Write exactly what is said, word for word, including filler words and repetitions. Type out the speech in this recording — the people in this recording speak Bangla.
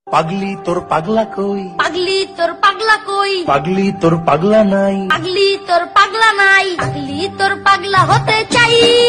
পাগলি তোর পাগলা কই, পাগলি তোর পাগলা কই, পাগলি তোর পাগলা নাই, পাগলি তোর পাগলা নাই, পাগলি তোর পাগলা হতে চাই।